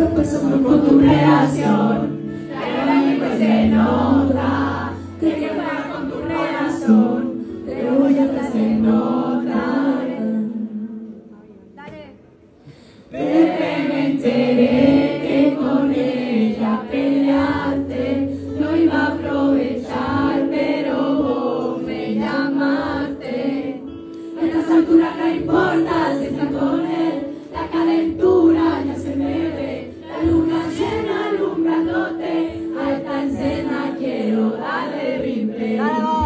pasando con tu relación. Pues se nota que te juega con tu relación, pero ya te se nota. Bebé, me enteré que con ella peleaste, no iba a aprovechar, pero vos me llamaste. A estas alturas no importa si estás con él, la calentura ya se me ve, la luna llena alumbrándote. A esta escena quiero darle replay.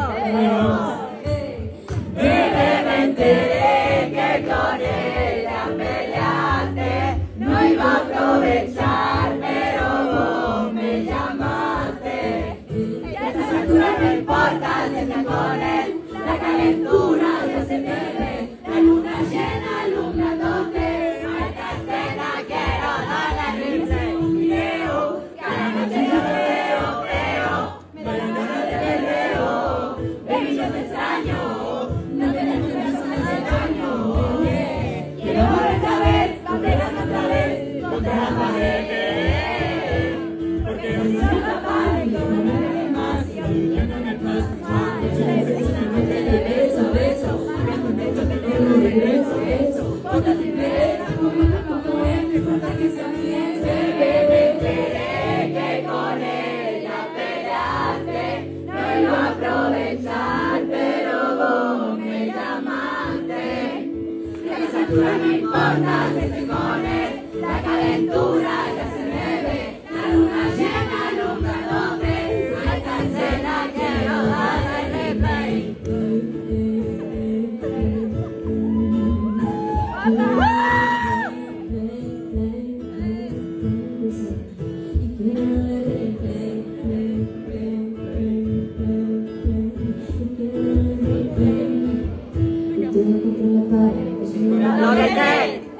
Bebé, me enteré que con ella peleaste, no iba a aprovechar, pero vos me llamaste. Y a estas alturas no importa si estás con él, la calentura ya se me ve, la luna llena alumbrándote. A esta escena quiero darle replay. Un video que a la noche yo veo, me da la gana de perreo. Baby, yo te extraño, no tenés tu beso me hace daño. Quiero volverte a ver, pegando otra vez contra la pared, porque no soy capaz de que no me dejes más. Y yo no me puedo escuchar, noche de beso, beso, hablando un beso que te lo regreso, eso. Póntate en vez, como es, no importa que sea mi ex. Bebé, que con ella peleaste, no iba a aprovechar, pero vos me llamaste. Y a esa altura no importa si estoy con él, la calentura ya se me ve, la luna llena alumbrándote. A esta escena quiero darle replay. No,